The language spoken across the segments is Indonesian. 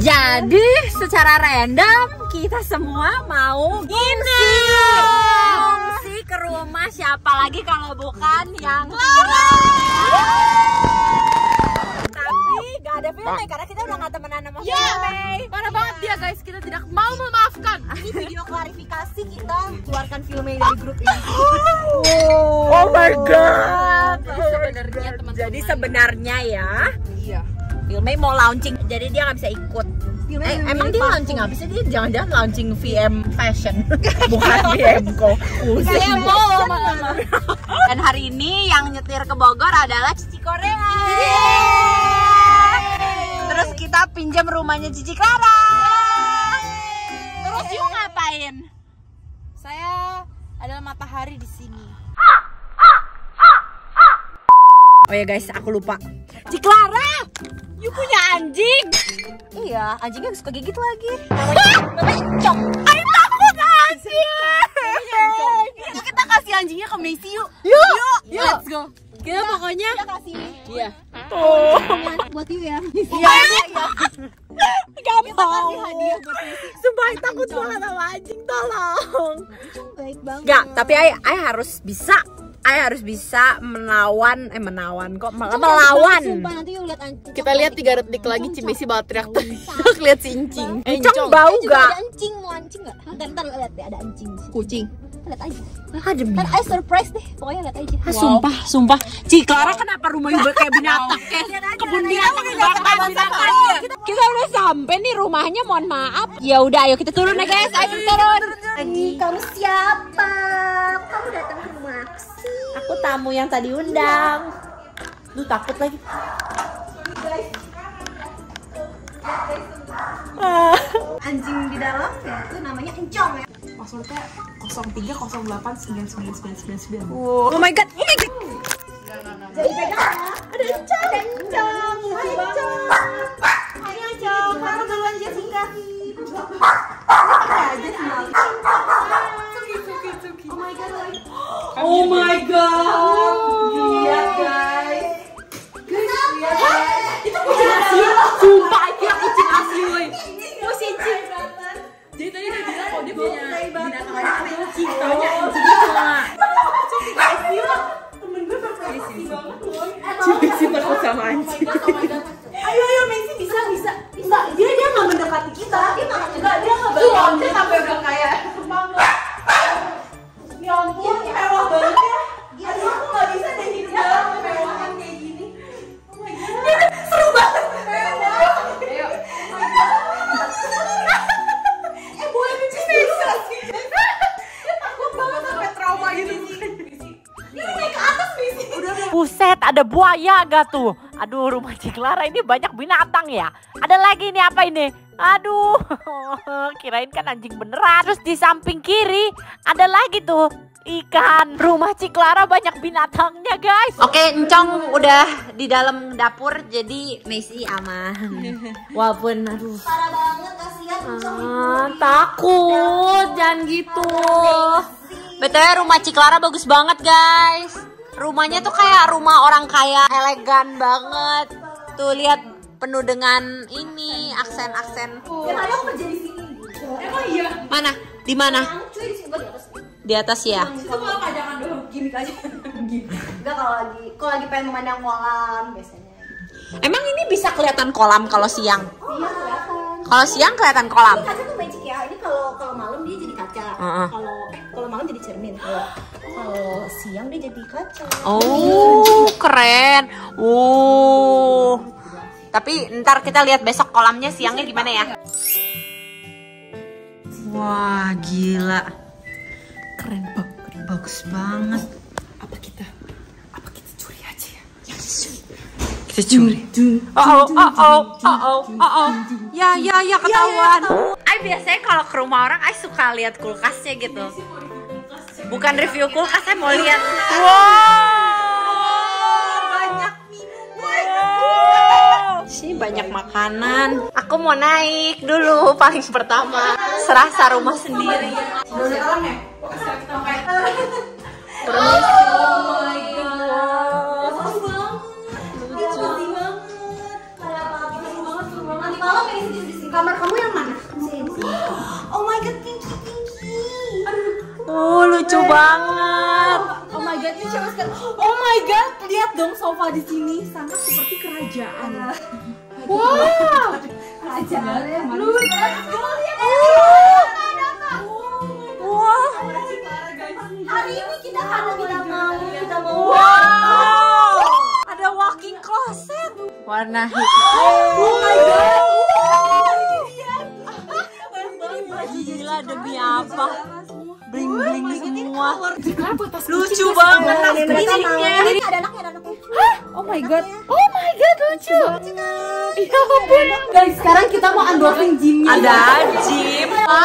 Jadi secara random kita semua mau ngungsi ke rumah siapa lagi kalau bukan yang tapi gak ada filmnya karena kita udah gak temenan sama filmnya. Parah banget dia guys, kita tidak mau memaafkan. Ini video klarifikasi kita keluarkan filmnya dari grup ini. Oh my god. Sebenarnya teman-teman. Jadi sebenarnya ya, Iya. filmnya mau launching, jadi dia nggak bisa ikut. Emang dia launching apa sih? Dia jangan-jangan launching VM Fashion, bukan VM Co. Dan hari ini yang nyetir ke Bogor adalah Cici Korea. Terus kita pinjam rumahnya Cici Clara. Terus you ngapain? Saya adalah matahari di sini. Oh ya guys, aku lupa. Cici Clara, you punya anjing? Iya, anjingnya suka gigit lagi. Namanya Encong. Ayo takut anjing. Yuk kita kasih anjingnya ke Messi yuk. Yuk. Let's go. Kita pokoknya kita kasih. Iya. Tuh. Buat you ya. Iya. Gampang. Kasih hadiah buat Messi. Sumpah takut banget sama anjing, tolong. Baik banget. Enggak, tapi I harus bisa melawan melawan. Sumpah nanti you lihat anjing. Kita lihat 3 detik lagi Cimesi bakal teriak-teriak lihat si Incing. Encong bau gak? Ada anjing, mau anjing nggak? Ntar lihat deh ada anjing. Kucing. Lihat aja. Ah demi. Ntar I surprise deh. Pokoknya lihat aja. Sumpah. Ci Clara kenapa rumahnya kayak binatang? Kebun binatang Kita udah sampai nih rumahnya, mohon maaf. Ya udah ayo kita turun ya guys. Ayo kita turun. Kamu siapa? Kamu datang ke rumah aku sih. Aku tamu yang tadi undang. Duh takut lagi. Anjing di dalam ya itu namanya Encong ya. Passwordnya 0308999999. Oh my god. Jadi pegang ya. Ada Encong. Ada Encong. Hai Encong. Hai Encong. Kamu duluan Jessica. Oh my god. Lihat guys. Itu kucing asli. Sumpah itu kucing asli woi. Kucing. Jadi tadi dia bilang kalau dia punya binatang lain namanya Incing. Taunya anjing semua. Cimesi takut sama anjing. Ayo Messi bisa. Enggak, dia nggak mendekati kita. Dia nggak bantu. Dia sampai udah kayak Ya ampun, mewah banget ya. Aduh, aku nggak bisa deh hidup dalam kemewahan kayak gini. Oh my god, seru banget. Mewah. ayo. Boleh pipis dulu sih. Takut banget sampai trauma gitu sih. Dia naik ke atas Messi. Buset, ada buaya gak tuh? Aduh, rumah Cici Clara ini banyak binatang ya. Ada lagi nih, apa ini? Aduh, kirain kan anjing beneran. Terus di samping kiri ada lagi tuh ikan. Rumah Cici Clara banyak binatangnya guys. Oke, Encong udah di dalam dapur, jadi Messi aman. Walaupun aduh Parah banget, kasihan Encong. takut, jangan gitu. BTW rumah Cici Clara bagus banget guys. Rumahnya tuh kayak rumah orang kaya, elegan banget. Tuh lihat, penuh dengan ini aksen-aksen. Yang ada aku kerja di sini. Emang iya. Mana? Di mana? Cuy di sini gua di atas. Di atas ya. Itu mau pajangan dulu, gimmick aja. Enggak kalau lagi pengen memandang kolam biasanya. Emang ini bisa kelihatan kolam kalau siang? Iya kelihatan. Kalau siang kelihatan kolam. Ini kaca tuh magic ya. Ini kalau malam dia jadi kaca. Kalau malam jadi cermin. Kalau siang dia jadi kaca. Oh, keren. Tapi ntar kita lihat besok kolamnya siangnya gimana ya. Wah, gila. Keren banget, bagus banget. Apa kita curi aja ya? Kita curi. Ya ketahuan. Ay biasanya kalau ke rumah orang, ay suka lihat kulkasnya gitu. Bukan review kulkas, saya mau lihat. Banyak minuman. Sini banyak makanan. Aku mau naik dulu paling pertama. Serasa rumah sendiri. Malam ini di sini. Kamar kamu yang mana? Oh my god, Pinky. Oh, lucu banget. Oh my god, ini coba sekarang. Oh my god, lihat dong sofa di sini sangat seperti kerajaan. Wow. Kerajaan. Lu Wah. hari ini kita karena kita mau. Wow. Ada walking closet. Warna hitam. Oh my god. Gila, demi apa? Bling-bling semua. Lucu banget. Ini ada anaknya. Oh my god. Oh my god, lucu. Ya ampun. Guys, sekarang kita mau unboxing gymnya. Ada gym.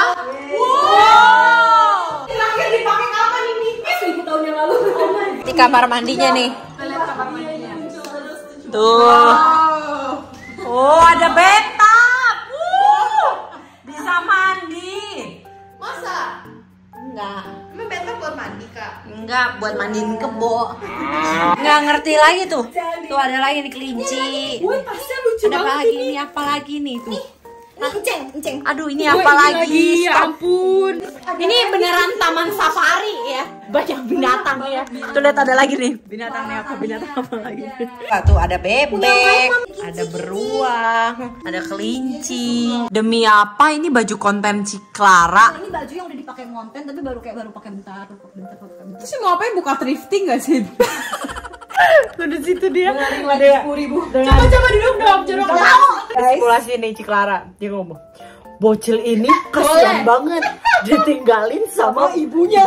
Wow. Terakhir dipakai kapan ini? 1000 tahun yang lalu. Oh my god. Ini kamar mandinya nih. Lihat kamar mandinya. Tuh. Oh, ada bathtub. Bisa mandi. Masa? Enggak. Emang bathtub buat mandi, Kak? Enggak, buat mandiin kebo. Enggak ngerti lagi tuh. Tuh ada lagi nih kelinci. Wih, tasnya lucu Ada apa banget lagi? ini. Ini apa lagi nih tuh? Enceng. Aduh, ini apa lagi? Ya ampun. Ini beneran taman safari ya. Banyak binatang ya. Tuh lihat ada lagi nih. Binatangnya apa? Binatang apa lagi? Tuh ada bebek, ada beruang, ada kelinci. Demi apa ini baju konten Ciklara? Ini baju yang udah dipakai konten tapi baru pakai bentar. Terus mau apa? Buka thrifting gak sih? Udah situ dia. Dengan 10.000. Coba duduk dong, jorok. Simulasi nih Ciklara, dia ngomong, bocil ini kasihan banget ditinggalin sama ibunya.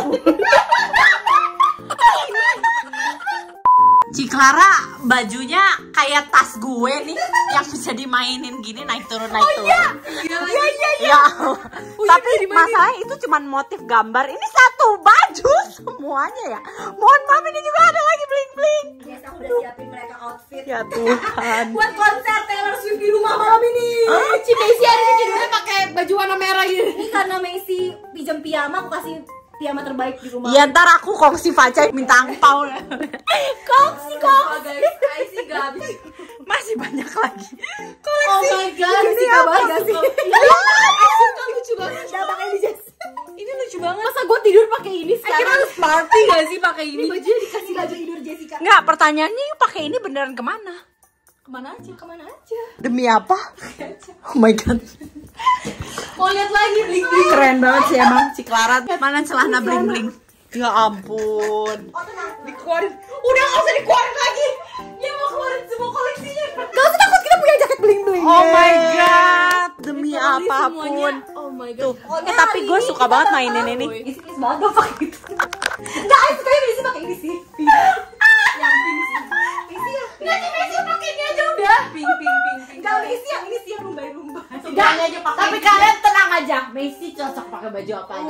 Ciklara bajunya kayak tas gue nih yang bisa dimainin gini naik turun. Iya. Ya, tapi masalahnya itu cuman motif gambar. Ini satu baju semuanya ya. Mohon maaf ini juga ada lagi bling bling. Yes, aku udah siapin mereka outfit. Ya Tuhan. Buat konser Taylor Swift di rumah malam ini. Si Messi hari ini tidurnya pakai baju warna merah gitu. Ini karena Messi pinjam piyama, aku kasih piyama terbaik di rumah. Ya ntar aku kongsi Facai minta angpau. Kongsi. Guys, I see gak habis. Masih banyak lagi. Oh my god, Ini apa gak sih? lucu banget. Udah pakai ini Jess. Ini lucu banget. Masa gue tidur pakai ini sekarang? Kita harus party gak sih pakai Ini ini? bajunya dikasih baju tidur Jessica. Enggak, pertanyaannya pakai ini beneran kemana? Kemana aja? Demi apa? Oh my god. Mau lihat lagi bling-bling. Keren banget sih emang Ciklara. Mana celana bling-bling? Ya ampun. Dikeluarin. Udah gak usah dikeluarin lagi. Dia mau keluarin semua koleksinya. Gak usah takut, kita punya jaket bling-bling. Oh my god. Demi Dikeluarin apapun. semuanya. Oh my god. Tuh. Tapi gue suka banget mainin ini. Please banget gak pakai itu. Enggak, aku sukanya Messi pakai ini sih. Yang pink sih. Messi ya. Nanti Messi pakai ini aja udah. Pink. Enggak, Messi yang ini sih yang rumbai-rumbai. Udah aja pakai. Tapi kalian tenang aja. Messi cocok pakai baju apa aja.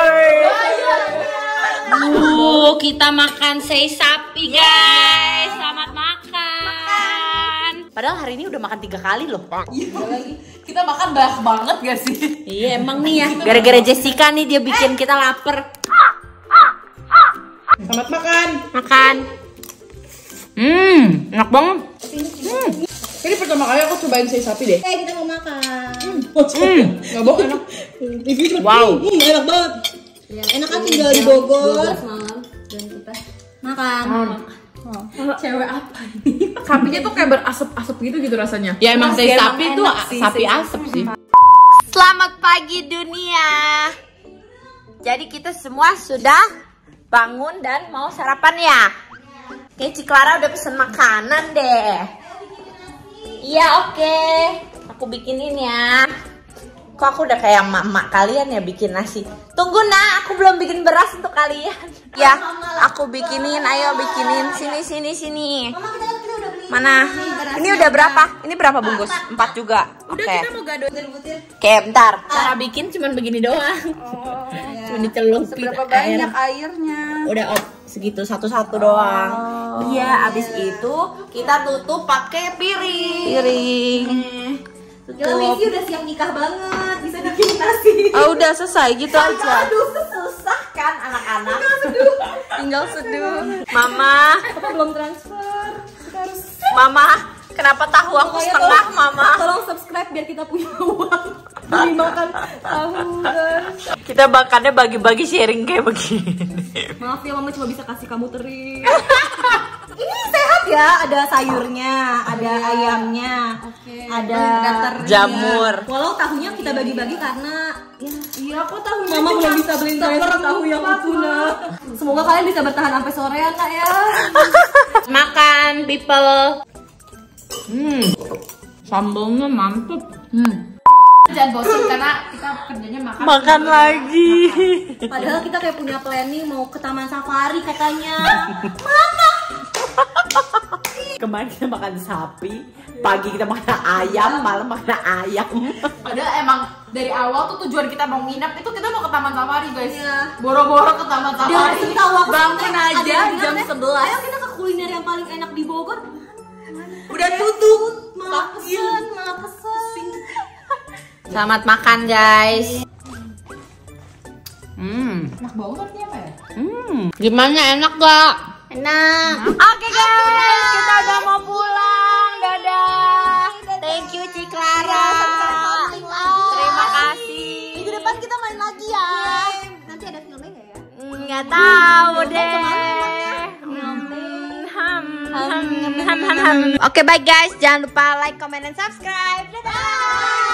Kita makan sei sapi guys. Selamat makan. Padahal hari ini udah makan 3 kali loh. Iya lagi. Kita makan banyak banget gak sih? Iya emang nih ya. Gara-gara Jessica nih dia bikin kita lapar. Selamat makan. Makan. Enak banget. Ini pertama kali aku cobain sei sapi deh. Kita mau makan. Gak bohong enak. Wow. Enak banget. Ya, enak kan tinggal di Bogor. Malam dan kita makan. Cewek apa ini? Sapinya tuh kayak berasap-asap gitu rasanya. Ya emang sei Emang sapi tuh enak sih, sapi sei asap sih. Selamat pagi dunia. Jadi kita semua sudah bangun dan mau sarapan ya. Oke, Ciklara udah pesen makanan deh. Iya oke. Aku bikinin ya. Kok aku udah kayak emak-emak kalian ya bikin nasi. Tunggu nak, aku belum bikin beras untuk kalian. Ya, aku bikinin, ayo bikinin. Sini. Mama, kita udah beli. Mana? Ini udah berapa? Ini berapa bungkus? 4 juga. Udah Oke. kita mau gaduh. Butir. Oke, bentar. Cara bikin cuman begini doang. Cuma dicelupin Seberapa banyak airnya? Udah segitu satu-satu doang. Iya, abis itu kita tutup pakai piring. Gila, Messi udah siap nikah banget, bisa bikin nasi. Oh, udah selesai gitu aja. Aduh, susah kan anak-anak. Tinggal seduh. Mama, Apa belum transfer? Mama, Kenapa tahu aku setengah, Mama? Tolong subscribe biar kita punya uang beli makan tahu, guys. Kita makannya bagi-bagi sharing kayak begini. Maaf ya, Mama cuma bisa kasih kamu teri. Ini sehat ya, ada sayurnya, ada ayamnya, ada jamur. Walau tahunya kita bagi-bagi karena ya, Iya, kok tahu Mama belum bisa beliin saya tahu yang tuna. Semoga kalian bisa bertahan sampai sore ya, Kak ya. Makan, people. Sambalnya mantep. Jangan bosan karena kita kerjanya makan. Makan lagi. Padahal kita kayak punya planning mau ke taman safari katanya. Kemarin kita makan sapi, pagi kita makan ayam, malam makan ayam. Padahal emang dari awal tuh tujuan kita mau nginep itu kita mau ke taman safari, guys. Iya. Boro-boro ke taman Dia safari. ngasih tahu aku Bangun ada aja yang jam bilang, 11. Ayo kita ke kuliner yang paling enak di Bogor. Udah tutup. Malah pesen. Selamat makan, guys. Enak banget artinya apa ya? Gimana, enak gak? Enak. Oke guys, kita udah mau pulang. Dadah. Thank you Ciklara. Terima kasih. Minggu depan kita main lagi ya. Nanti ada filmnya nggak ya? Nggak tahu deh. Oke, bye guys. Jangan lupa like, comment, dan subscribe. Dadah.